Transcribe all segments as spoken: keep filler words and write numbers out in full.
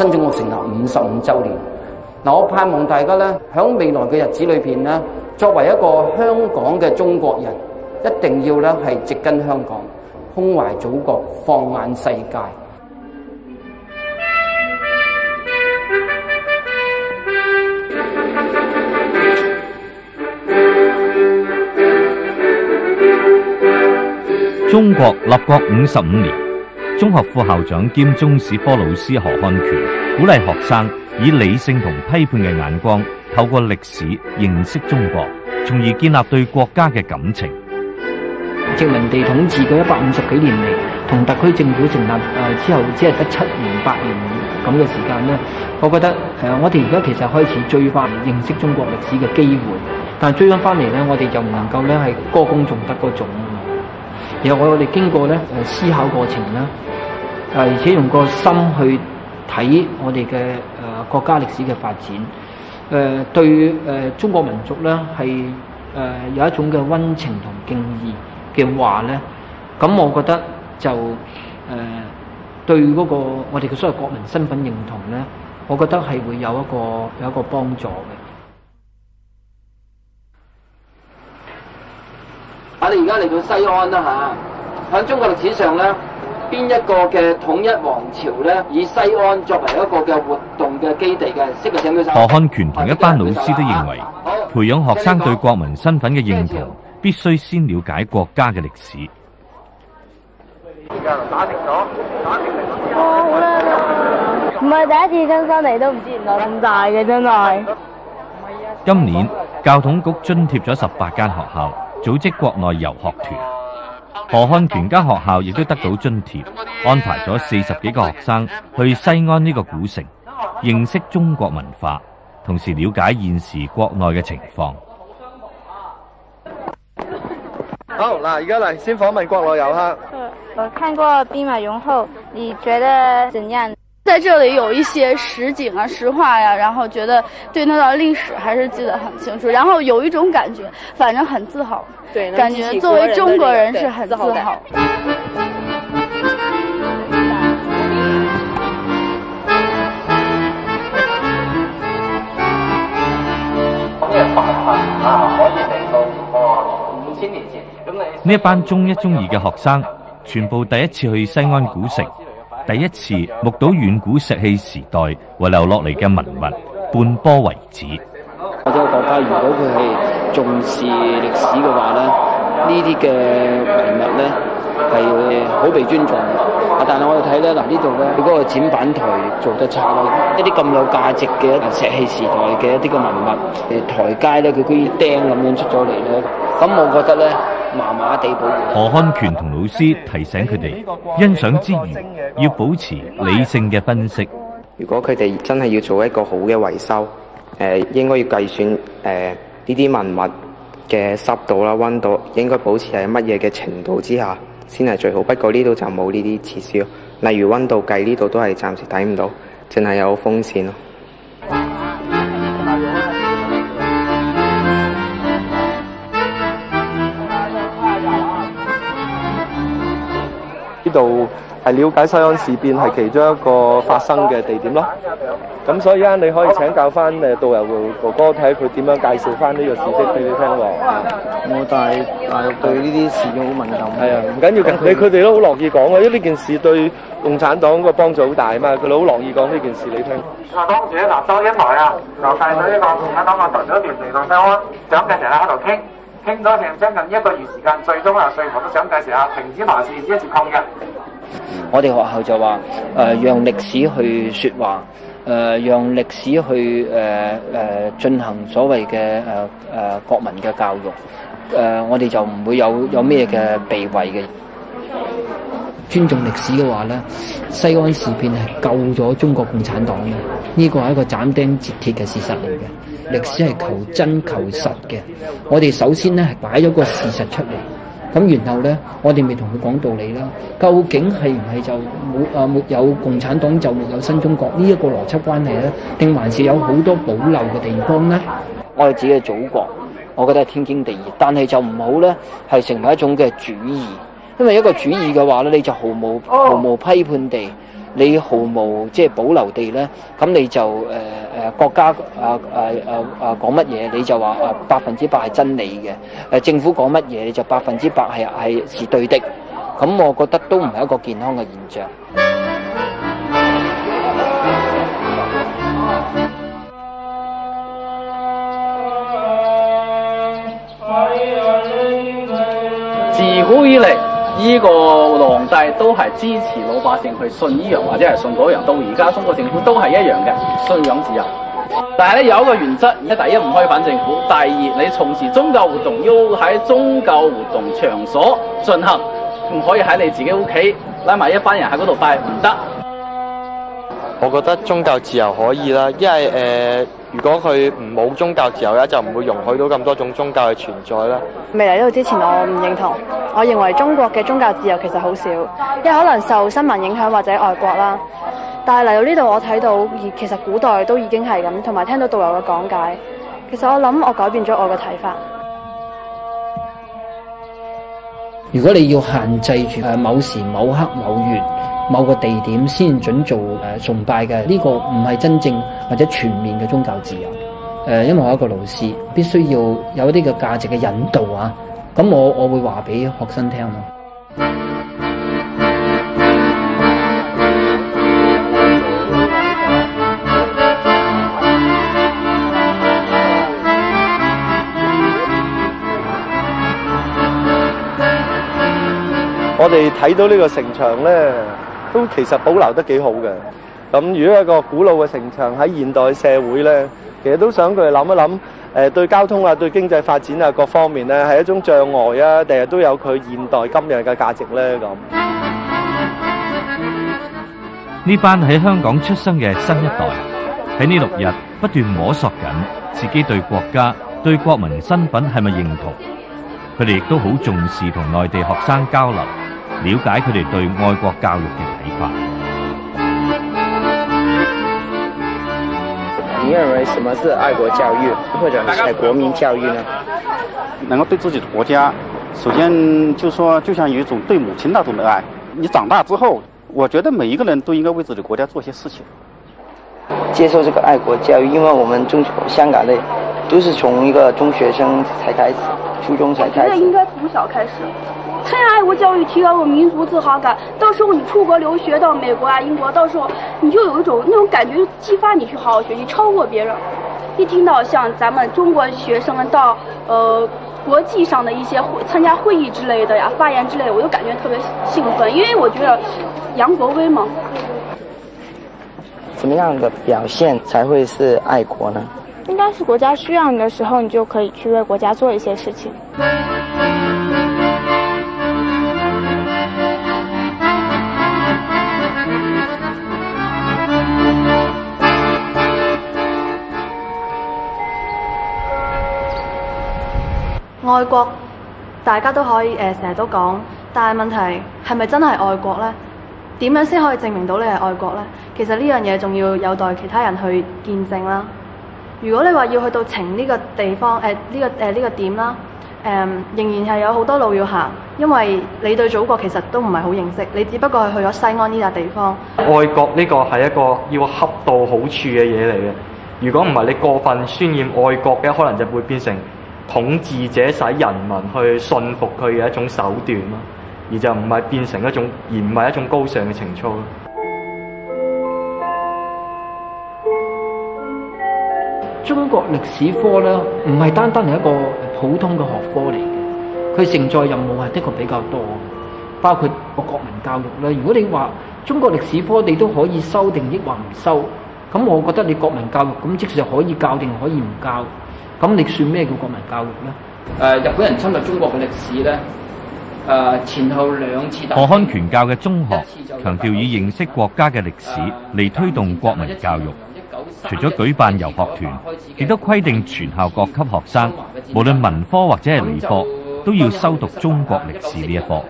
新中國成立五十五週年。嗱，我盼望大家咧，喺未來嘅日子裏邊咧，作為一個香港嘅中國人，一定要咧係植根香港，胸懷祖國，放眼世界。 中國立國五十五年，中學副校長兼中史科老師何漢權鼓勵學生以理性同批判嘅眼光，透過歷史認識中國，從而建立對國家嘅感情。 殖民地統治嘅一百五十幾年嚟，同特區政府成立誒之後，只係得七年八年咁嘅時間咧。我覺得誒，我哋而家其實開始追翻認識中國歷史嘅機會，但係追翻翻嚟咧，我哋就唔能夠咧係歌功頌德嗰種。然後我哋經過咧誒思考過程啦，誒而且用個心去睇我哋嘅誒國家歷史嘅發展，誒對誒中國民族咧係誒有一種嘅溫情同敬意嘅話咧，咁我覺得就誒對嗰個我哋嘅所謂國民身份認同咧，我覺得係會有一個有一個幫助嘅。我哋而家嚟到西安啦嚇，喺中國歷史上咧，邊一個嘅統一王朝咧，以西安作為一個嘅活動嘅基地嘅？識嘅請舉手。 何漢權同一班老師都認為，培養學生對國民身份嘅認同，必須先了解國家嘅歷史。 打定咗，打定咗。好啦，唔係第一次親身嚟都唔知原來咁大嘅真係。 今年教統局津貼咗十八間學校組織國內遊學團，何漢權家學校亦都得到津貼，安排咗四十幾個學生去西安呢個古城，認識中國文化，同時了解現時國內嘅情況。 好，嗱，而家嚟先訪問國內遊客。 我看過兵馬俑後，你覺得怎樣？ 在這裡有一些實景啊、實畫呀，然後覺得對那段歷史還是記得很清楚，然後有一種感覺，反正很自豪。對，感覺作為中國人是很自豪。 呢一班中一中二嘅學生，全部第一次去西安古城，第一次目睹遠古石器時代遺留落嚟嘅文物半坡遺址。 或者國家如果佢係重視歷史嘅話咧，呢啲嘅文物咧係好被尊重。但係我哋睇咧，嗱呢度咧，佢嗰個展板台做得差咯，一啲咁有價值嘅石器時代嘅一啲嘅文物，誒台階咧佢居然釘咁樣出咗嚟咧，咁我覺得咧麻麻地保護。 何漢權同老師提醒佢哋，欣賞之餘要保持理性嘅分析。 如果佢哋真係要做一個好嘅維修，誒、呃、應該要計算誒呢啲文物嘅濕度啦、溫度，應該保持喺乜嘢嘅程度之下先係最好。不過呢度就冇呢啲設施咯，例如溫度計呢度都係暫時睇唔到，淨係有風扇咯。 呢度係了解西安事變係其中一個發生嘅地點咯。咁所以咧，你可以請教翻誒導遊哥哥睇佢點樣介紹翻呢個事蹟俾你聽喎。 我大大陸對呢啲事件好敏感。係啊， 唔緊要嘅，你佢哋都好樂意講嘅，因為呢件事對共產黨個幫助好大啊嘛，佢哋好樂意講呢件事你聽。 啊，當時嗱周恩來啊，就帶咗呢個共產黨嘅代表團嚟到西安，蔣介石喺度傾，傾咗成將近一個月時間，最終啊說服咗蔣介石啊停止埋事，一致抗日。 我哋學校就話誒、呃，讓歷史去説話，誒、呃，讓歷史去誒誒、呃呃、進行所謂嘅誒誒國民嘅教育，誒、呃，我哋就唔會有有咩嘅避諱嘅。尊重歷史嘅話咧，西安事變係救咗中國共產黨嘅，呢個係一個斬釘截鐵嘅事實嚟嘅。歷史係求真求實嘅，我哋首先咧係擺咗個事實出嚟。咁然後咧，我哋咪同佢講道理啦。究竟係唔係就冇啊沒有共產黨就沒有新中國呢一個邏輯關係咧？定還是有好多保留嘅地方咧？我哋自己嘅祖國，我覺得係天經地義，但係就唔好咧係成為一種嘅主義，因為一個主義嘅話咧，你就毫無毫無批判地你毫無即係保留地咧，咁你就誒誒、呃、國家啊啊啊啊講乜嘢你就話啊百分之百係真理嘅，誒、呃、政府講乜嘢你就百分之百係係是對的，咁我覺得都唔係一個健康嘅現象。 自古以嚟，呢個皇帝都係支持老百姓去信呢樣或者係信嗰樣，到而家中國政府都係一樣嘅信仰自由。但係咧有一個原則，第一唔可以反政府，第二你從事宗教活動要喺宗教活動場所進行，唔可以喺你自己屋企拉埋一班人喺嗰度拜，唔得。 我覺得宗教自由可以啦，因為誒、呃，如果佢唔冇宗教自由咧，就唔會容許到咁多種宗教嘅存在啦。 未嚟呢度之前，我唔認同。我認為中國嘅宗教自由其實好少，因為可能受新聞影響或者外國啦。但係嚟到呢度，我睇到而其實古代都已經係咁，同埋聽到導遊嘅講解，其實我諗我改變咗我嘅睇法。 如果你要限制住誒某時某刻某月某個地點先準做誒崇拜嘅，呢個唔係真正或者全面嘅宗教自由。誒，因為我係一個老師，必須要有一啲嘅價值嘅引導啊。咁我我會話俾學生聽咯。 我哋睇到呢個城牆咧，都其實保留得幾好嘅。咁如果一個古老嘅城牆喺現代社會咧，其實都想佢哋諗一諗，誒對交通啊、對經濟發展啊各方面咧係一種障礙啊，定係都有佢現代今日嘅價值咧咁。 呢班喺香港出生嘅新一代，喺呢六日不斷摸索緊自己對國家、對國民身份係咪認同。佢哋亦都好重視同內地學生交流，了解佢哋對愛國教育嘅睇法。 你認為什麼是愛國教育，或者係國民教育呢？ 能夠對自己的國家，首先就說就像有一種對母親那種的愛。你長大之後，我覺得每一個人都應該為自己的國家做些事情。 接受這個愛國教育，因為我們中香港的都是從一個中學生才開始，初中才開始。 我覺得應該從小開始，參加愛國教育，提高我民族自豪感。到時候你出國留學到美國啊、英國，到時候你就有一種那種感覺，就激發你去好好學習，超過別人。一聽到像咱們中國學生們到呃國際上的一些會參加會議之類的呀、發言之類的，我就感覺特別興奮，因為我覺得揚國威嘛。 怎麼樣的表現才會是愛國呢？ 應該是國家需要你的時候，你就可以去為國家做一些事情。愛國，大家都可以誒成日都講，但係問題係咪真係愛國呢？點樣先可以證明到你係愛國呢？其實呢樣嘢仲要有待其他人去見證啦。如果你話要去到呈呢個地方，誒、呃、呢、呢個誒呢、呃呢個點啦，誒、呃、仍然係有好多路要行，因為你對祖國其實都唔係好認識，你只不過係去咗西安呢笪地方。 愛國呢個係一個要恰到好處嘅嘢嚟嘅，如果唔係你過分渲染愛國嘅，可能就會變成統治者使人民去信服佢嘅一種手段咯，而就唔係變成一種，而唔係一種高尚嘅情操咯。 中國歷史科咧，唔係單單係一個普通嘅學科嚟嘅，佢承載任務係的確比較多，包括個國民教育咧。如果你話中國歷史科你都可以修定抑或唔修，咁我覺得你國民教育咁即係可以教定可以唔教，咁你算咩叫國民教育咧？誒、呃，日本人侵略中國嘅歷史咧，誒、呃、前後兩次。 何漢權教嘅中學強調以認識國家嘅歷史嚟推動國民教育。除咗舉辦遊學團，亦都規定全校各級學生，無論文科或者係理科，都要修讀中國歷史呢一科。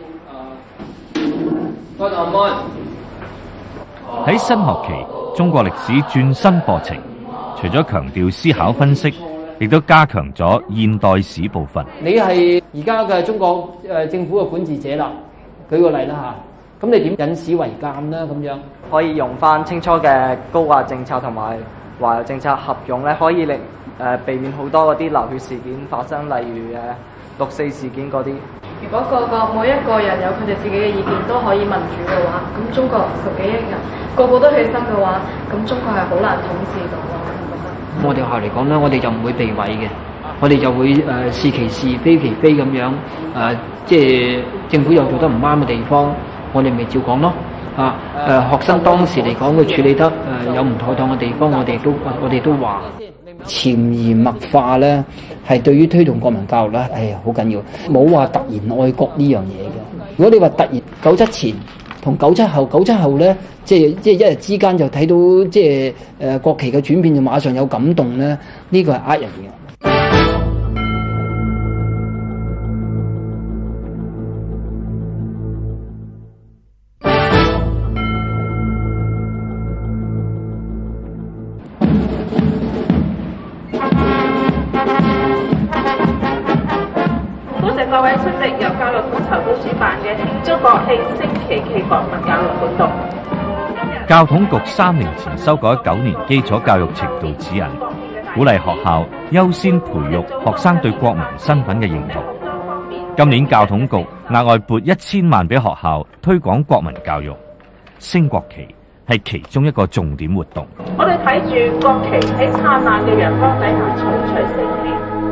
喺新學期，中國歷史轉新課程，除咗強調思考分析，亦都加強咗現代史部分。 你係而家嘅中國誒政府嘅管治者啦，舉個例啦嚇。 咁你點引史為鑑呢？咁樣可以用翻清初嘅高壓政策同埋華郵政策合用咧，可以令誒、呃、避免好多嗰啲流血事件發生，例如誒六四事件嗰啲。 如果個個每一個人有佢哋自己嘅意見都可以民主嘅話，咁中國十幾億人個個都起身嘅話，咁中國係好難統治到咯。 我哋學校嚟講咧，我哋就唔會避諱嘅，我哋就會誒、呃、是其是非其非咁樣誒、呃，即係政府有做得唔啱嘅地方，我哋咪照講咯。啊誒、呃，學生當時嚟講佢處理得誒、呃、有唔妥當嘅地方，我哋都我哋都話潛移默化咧，係對於推動國民教育咧，係好緊要。冇話突然愛國呢樣嘢嘅。如果你話突然九七前同九七後，九七後咧，即係即係一日之間就睇到即係誒、呃、國旗嘅轉變，就馬上有感動咧，呢、這個係呃人嘅。 各位出席由教育統籌部主辦嘅慶祝國慶升旗暨國民教育活動。 教統局三年前修改九年基礎教育程度指引，鼓勵學校優先培育學生對國民身份嘅認同。今年教統局額外撥一千萬俾學校推廣國民教育，升國旗係其中一個重點活動。 我哋睇住國旗喺燦爛嘅陽光底下徐徐升起。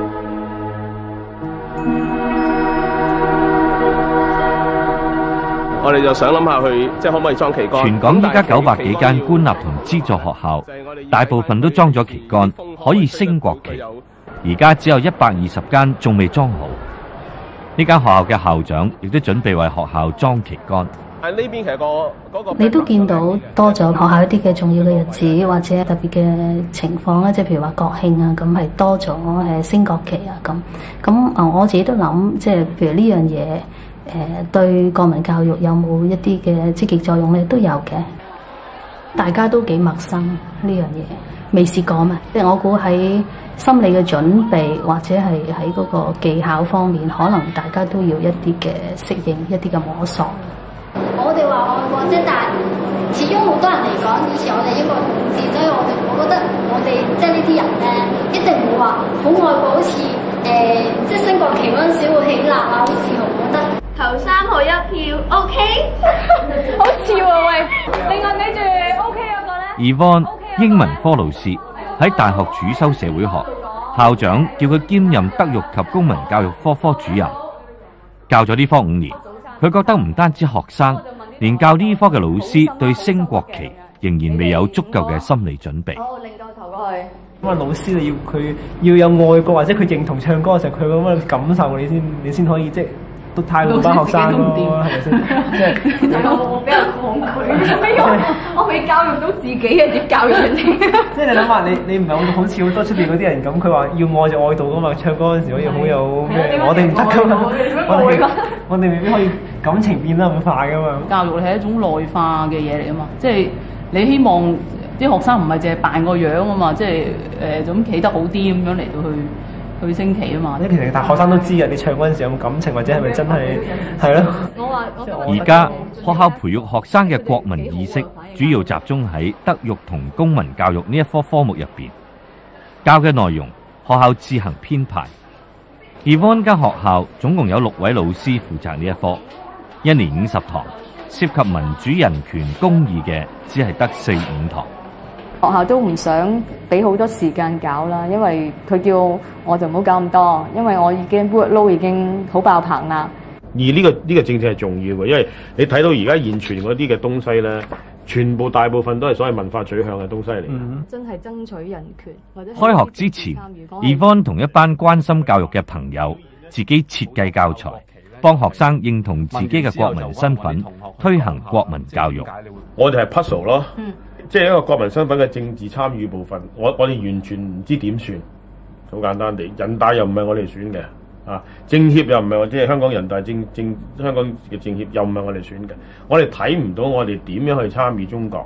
我哋就想諗下去，即係可唔可以裝旗杆？ 全港依家九百幾間官立同資助學校，大部分都裝咗旗杆，可以升國旗。而家只有一百二十間仲未裝好。呢間學校嘅校長亦都準備為學校裝旗杆。 但呢邊其實個嗰個你都見到多咗學校一啲嘅重要嘅日子或者特別嘅情況咧，即係譬如話國慶啊，咁係多咗誒升國旗啊咁。咁啊，我自己都諗，即係譬如呢樣嘢。誒、呃、對國民教育有冇一啲嘅積極作用咧？都有嘅。大家都幾陌生呢樣嘢，未試過嘛。即係我估喺心理嘅準備或者係喺嗰個技巧方面，可能大家都要一啲嘅適應，一啲嘅摸索。 我哋話愛國啫，但係始終好多人嚟講，以前我哋英國統治，所以我哋我覺得我哋即係呢啲人咧，一定唔會話好愛國，好似誒、呃、即係升國旗嗰陣時會起立啊，好自豪，覺得。 投三號一票 ，OK， 好笑啊喂！另外記住 OK 嗰個咧。 Yvonne 英文科老師喺大學主修社會學，校長叫佢兼任德育及公民教育科科主任，教咗呢科五年，佢覺得唔單止學生，連教呢科嘅老師對升國旗仍然未有足夠嘅心理準備。 好，擰個頭過去。咁啊，老師你要佢要有愛國或者佢認同唱歌嘅時候，佢咁嘅感受你先，你先可以即係。都太老班學生咯，係咪先？即係我比較抗拒，因為我未教育到自己嘅，點教育人哋？ 即係你諗下，你你唔係好似好多出邊嗰啲人咁，佢話要愛就愛到噶嘛，唱歌嗰陣時可以好有咩？我哋唔得噶嘛，我哋我哋未必可以感情變得咁快噶嘛。 教育係一種內化嘅嘢嚟啊嘛，即係你希望啲學生唔係淨係扮個樣啊嘛，即係誒咁企得好啲咁樣嚟到去。去升旗啊嘛！ 即其實大學生都知啊，你唱嗰陣時有冇感情，或者係咪真係係咯？ 我話而家學校培育學生嘅國民意識，主要集中喺德育同公民教育呢一科科目入邊，教嘅內容學校自行編排。Yvonne間學校總共有六位老師負責呢一科，一年五十堂，涉及民主、人權、公義嘅只係得四五堂。 學校都唔想俾好多時間搞啦，因為佢叫我就唔好搞咁多，因為我已經 workload 已經好爆棚啦。 而呢個呢個正正係重要嘅，因為你睇到而家現存嗰啲嘅東西咧，全部大部分都係所謂文化取向嘅東西嚟。 嗯，真係爭取人權或者。 開學之前 Yvonne 同一班關心教育嘅朋友，自己設計教材，幫學生認同自己嘅國民身份，推行國民教育。 我哋係 puzzle 咯。 嗯， 即係一個國民身份嘅政治參與部分，我我哋完全唔知點算，好簡單地，人大又唔係我哋選嘅，啊，政協又唔係，或者係香港人大政政香港嘅政協又唔係我哋選嘅，我哋睇唔到我哋點樣去參與中國，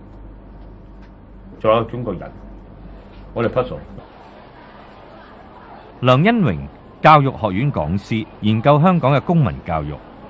仲有中國人，我哋 puzzle。 梁恩榮教育學院講師，研究香港嘅公民教育。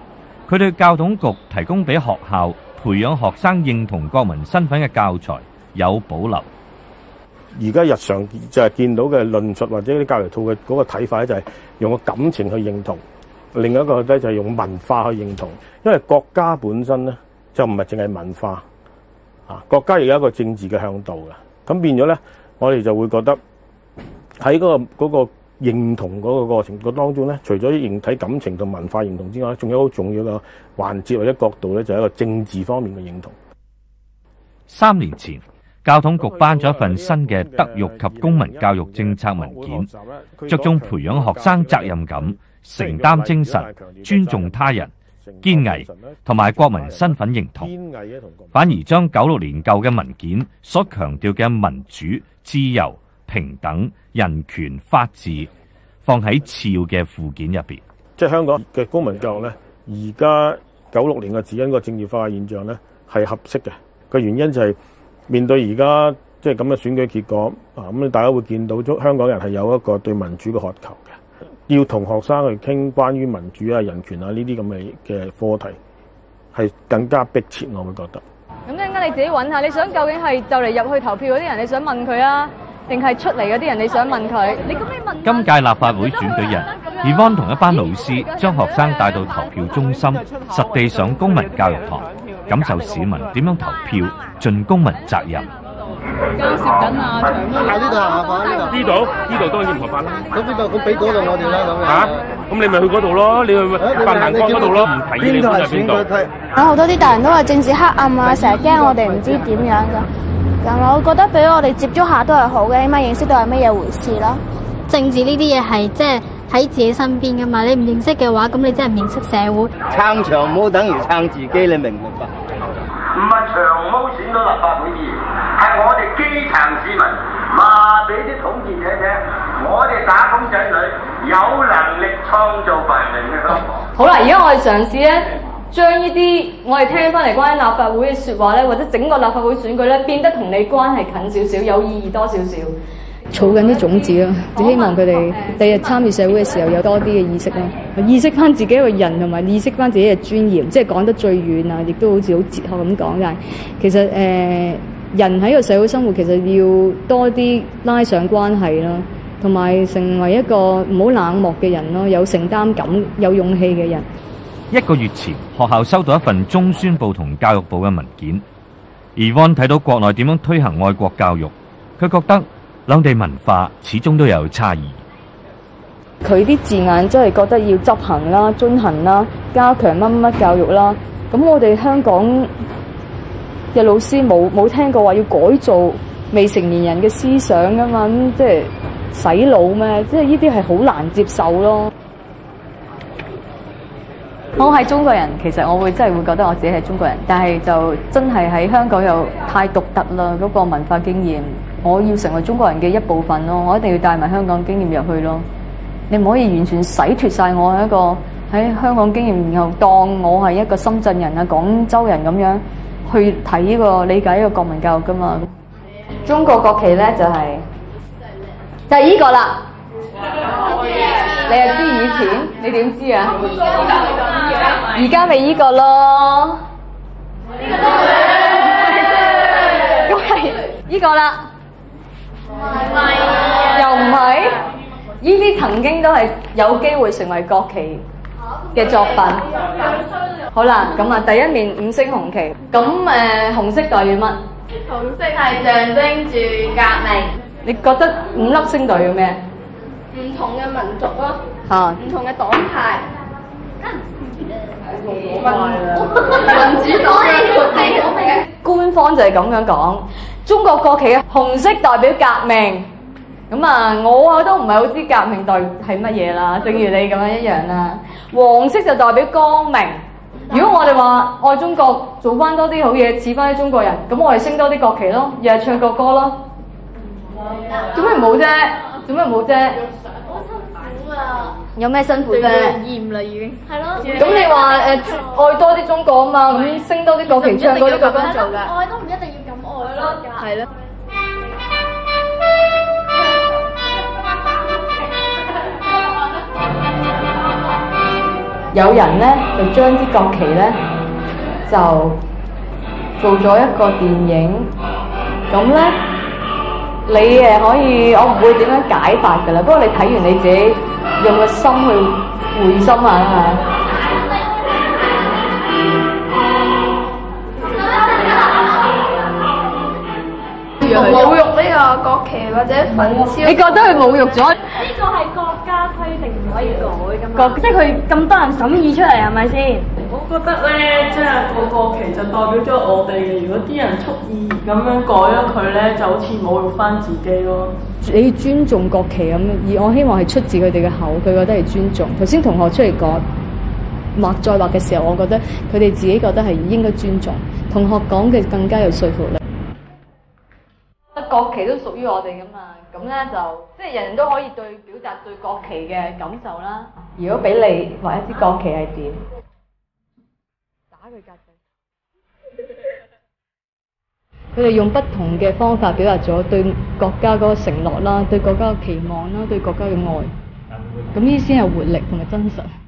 佢對教統局提供俾學校培養學生認同國民身份嘅教材有保留。 而家日常就係見到嘅論述或者啲教育套嘅嗰個睇法咧，就係用個感情去認同；另一個咧就係用文化去認同。因為國家本身咧就唔係淨係文化啊，國家亦有一個政治嘅向導嘅。咁變咗咧，我哋就會覺得喺嗰個嗰個認同嗰個過程個當中咧，除咗認體感情同文化認同之外，仲有好重要嘅環節或者角度咧，就係一個政治方面嘅認同。 三年前，教統局頒咗一份新嘅德育及公民教育政策文件，着重培養學生責任感、承擔精神、尊重他人、堅毅同埋國民身份認同，反而將九六年舊嘅文件所強調嘅民主、自由、平等、人權、法治放喺次要嘅附件入邊。 即係香港嘅公民教育咧，而家九六年嘅指引個政治化嘅現象咧係合適嘅。個原因就係面對而家即係咁嘅選舉結果啊，咁大家會見到香港人係有一個對民主嘅渴求嘅，要同學生去傾關於民主啊、人權啊呢啲咁嘅嘅課題係更加迫切，我會覺得。 咁陣間你自己揾下，你想究竟係就嚟入去投票嗰啲人，你想問佢啊，定係出嚟嗰啲人你想問佢？你咁你問。 今屆立法會選舉日，Yvonne同一班老師將學生帶到投票中心，實地上公民教育堂，感受市民點樣投票，盡公民責任。 交涉緊啊，長毛。 喺呢度行法呢度。呢度呢度當然唔合法啦。咁邊度？咁俾嗰度我哋啦咁。嚇？咁你咪去嗰度咯，你去白蘭江嗰度咯，唔提你搬入邊度？ 有好多啲大人都話政治黑暗啊，成日驚我哋唔知點樣㗎。咁我覺得俾我哋接觸下都係好嘅，起碼認識到係乜嘢回事啦。 政治呢啲嘢係即係喺自己身邊㗎嘛，你唔認識嘅話，咁你真係唔認識社會。 撐長毛等於撐自己，你明唔明白？ 唔係長毛選到立法會議員，係我哋基層市民話俾啲統治者聽，我哋打工仔女有能力創造繁榮嘅香港。 好啦，而家我哋嘗試咧，將呢啲我哋聽翻嚟關於立法會嘅説話咧，或者整個立法會選舉咧，變得同你關係近少少，有意義多少少。 儲緊啲種子啦，只希望佢哋第日參與社會嘅時候有多啲嘅意識啦，意識翻自己一個人，同埋意識翻自己嘅尊嚴，即係講得最遠啊，亦都好似好哲學咁講。但係其實誒、呃，人喺個社會生活其實要多啲拉上關係啦，同埋成為一個唔好冷漠嘅人咯，有承擔感、有勇氣嘅人。 一個月前，學校收到一份中宣部同教育部嘅文件。Yvonne睇到國內點樣推行愛國教育，佢覺得兩地文化始終都有差異。 佢啲字眼真係覺得要執行啦、遵行啦、加強乜乜教育啦。咁我哋香港嘅老師冇冇聽過話要改造未成年人嘅思想㗎嘛？咁即係洗腦咩？即係呢啲係好難接受咯。 我係中國人，其實我會真係會覺得我自己係中國人，但係就真係喺香港又太獨特啦，嗰個文化經驗。我要成為中國人嘅一部分咯，我一定要帶埋香港經驗入去咯。你唔可以完全洗脫晒我係一個喺香港經驗，然後當我係一個深圳人啊、廣州人咁樣去睇呢個理解呢個國民教育噶嘛。中國國旗咧就係、是、就係、是、呢個啦。你又知以前？你點知啊？而家咪呢個咯。咁係呢個啦。又唔係？呢啲曾經都係有機會成為國旗嘅作品。好啦，咁啊，第一面五星紅旗。咁誒、呃，紅色代表乜？ 紅色係象徵住革命。 你覺得五粒星代表咩？ 唔同嘅民族咯， 嚇， 唔同嘅黨派。 民主黨嘅官方就係咁樣講，中國國旗嘅紅色代表革命。咁啊，我啊都唔係好知革命代係乜嘢啦，正如你咁樣一樣啦。黃色就代表光明。如果我哋話愛中國，做翻多啲好嘢，似翻啲中國人，咁我哋升多啲國旗咯，日日唱國歌咯。做咩冇啫？做咩冇啫？有咩辛苦啫？ 厭啦已經。係咯。 咁你話誒、呃、愛多啲中國啊嘛，咁升多啲國旗，唱多啲國歌做㗎。 愛都唔一定要咁愛咯。 係咯。 有人咧就將支國旗咧就做咗一個電影，咁咧你誒可以，我唔會點樣解法㗎啦。不過你睇完你自己用個心去會心下啊。 侮辱呢個國旗或者焚燒， 你覺得佢侮辱咗？ 呢個係國家規定唔可以改㗎嘛，即係佢咁多人審議出嚟係咪先？ 我覺得咧，即係個國旗就代表咗我哋嘅。如果啲人蓄意咁樣改咗佢咧，就好似侮辱翻自己咯。 你要尊重國旗咁，而我希望係出自佢哋嘅口，佢覺得係尊重。頭先同學出嚟講畫再畫嘅時候，我覺得佢哋自己覺得係應該尊重。同學講嘅更加有說服力。 國旗都屬於我哋噶嘛，咁咧就即係人人都可以對表達對國旗嘅感受啦。如果俾你畫一支國旗係點？打佢格仔。 佢哋用不同嘅方法表達咗對國家嗰個承諾啦，對國家嘅期望啦，對國家嘅愛。咁呢啲先係活力同埋真實。